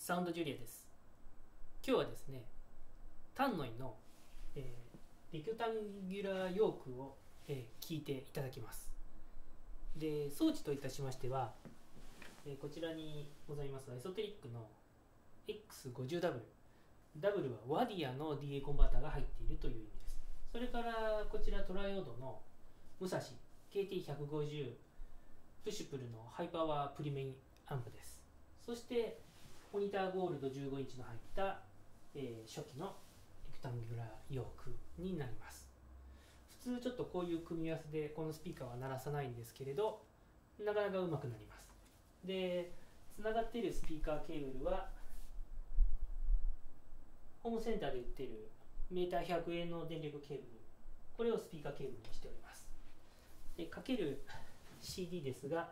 サウンドジュリアです。今日はですね、タンノイの、レクタンギュラーヨークを、聞いていただきます。で、装置といたしましては、こちらにございますエソテリックの X50W。W はワディアの DA コンバーターが入っているという意味です。それからこちらトライオードの武蔵 KT150 プシュプルのハイパワープリメインアンプです。そしてモニターゴールド15インチの入った、初期のレクタンギュラーヨークになります。普通ちょっとこういう組み合わせでこのスピーカーは鳴らさないんですけれど、なかなかうまくなります。で、つながっているスピーカーケーブルはホームセンターで売っているメーター100円の電力ケーブル、これをスピーカーケーブルにしております。で、かける CD ですが、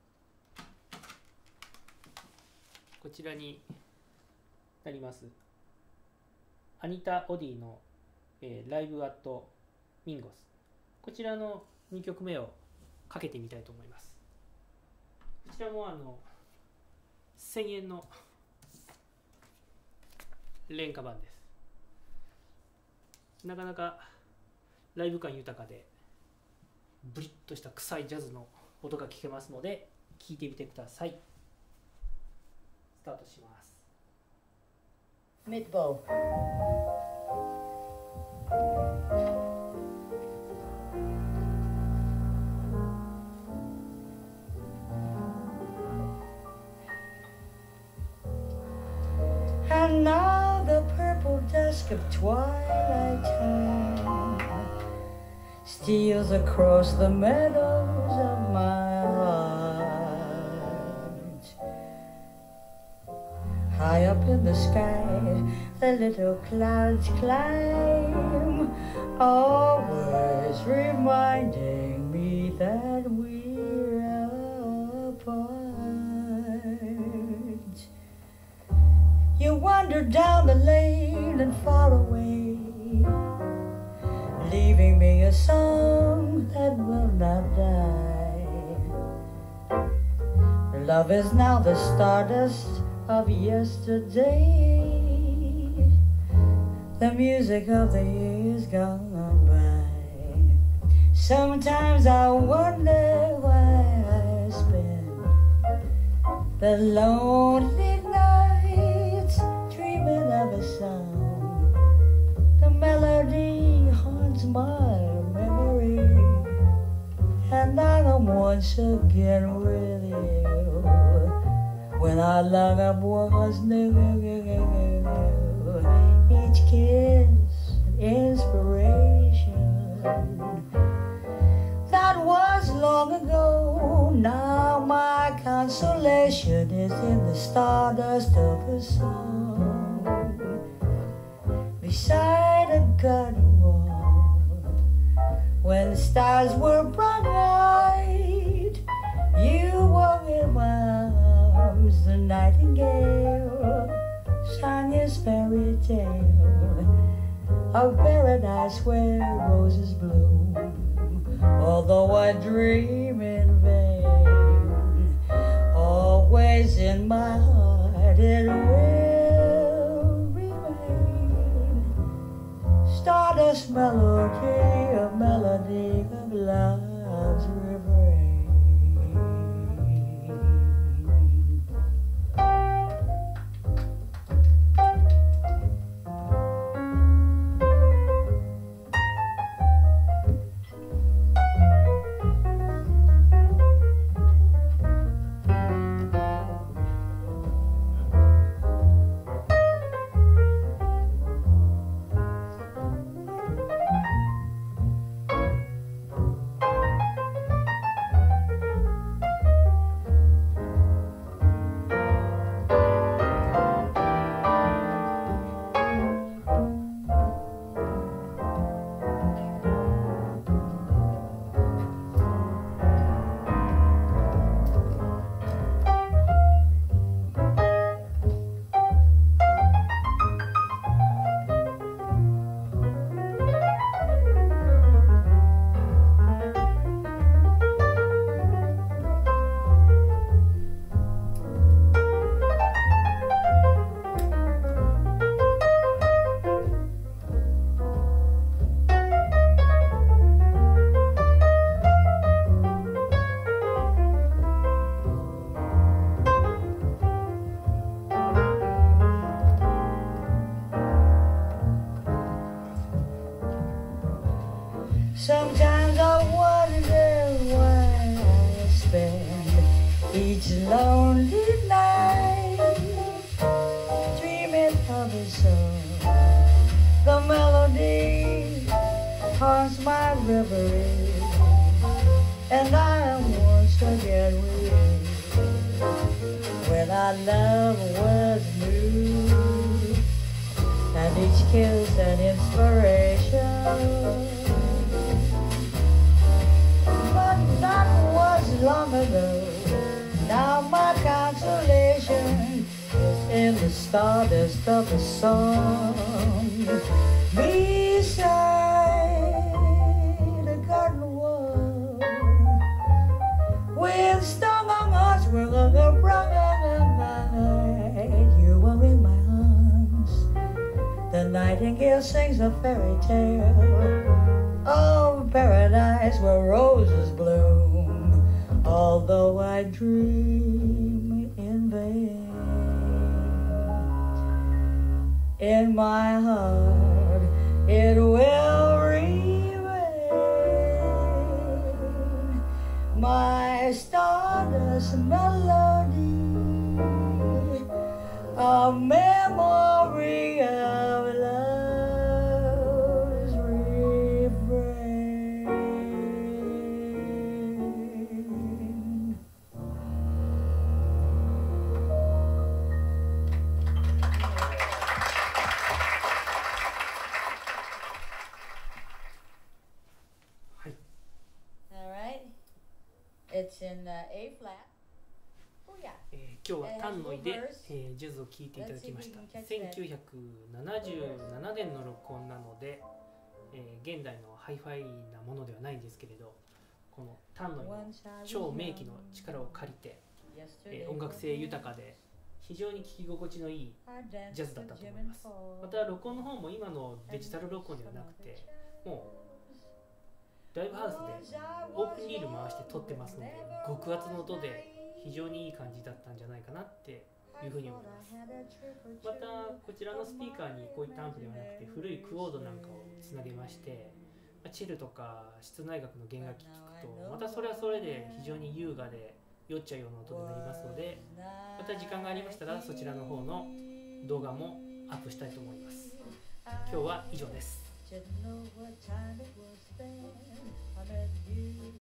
こちらになります。アニタ・オディの、ライブ・アット・ミンゴス。こちらの2曲目をかけてみたいと思います。こちらも1000円の廉価版です。なかなかライブ感豊かでブリッとした臭いジャズの音が聞けますので聴いてみてください。スタートします。 ミッドボーAnd now the purple dusk of twilight time steals across the meadows of my heart. High up in the sky, the little clouds climb, always reminding me that we're apart. You wander down the lane and far away, leaving me a song that will not die. Love is now the stardust of yesterday, the music of the years gone by. Sometimes I wonder why I spend the lonely nights dreaming of a song. The melody haunts my memory, and I am once again with you. When our love was new, each kiss an inspiration. That was long ago. Now my consolation is in the stardust of a song beside a garden wall. When the stars were bright, you were in my arms. The nightingale sang his fairy tale of paradise where roses bloom. Although I dream in vain, always in my heart it will remain. Stardust melody, a melody of love's refrain. our love was new, and each kiss an inspiration. But that was long ago. Now my consolation is in the stardust of a song beside a garden wall, with stung on us with a bright night. You are in my arms. The nightingale sings a fairy tale of paradise where roses bloom, although I dream in vain. In my heart it will remain, my stardust melody, a memory of love's refrain. All right, it's in A flat. Oh yeah. 今日は丹野井で、ジャズを聴いていただきました。1977年の録音なので、現代のハイファイなものではないんですけれど、この丹野井の超名機の力を借りて、音楽性豊かで非常に聴き心地のいいジャズだったと思います。また録音の方も今のデジタル録音ではなくて、もうライブハウスでオープンリール回して撮ってますので、極厚の音で非常にいい感じだったんじゃないかなっていうふうに思います。またこちらのスピーカーにこういったアンプではなくて古いクオードなんかをつなげまして、チェルとか室内楽の弦楽器聴くとまたそれはそれで非常に優雅で酔っちゃうような音になりますので、また時間がありましたらそちらの方の動画もアップしたいと思います。今日は以上です。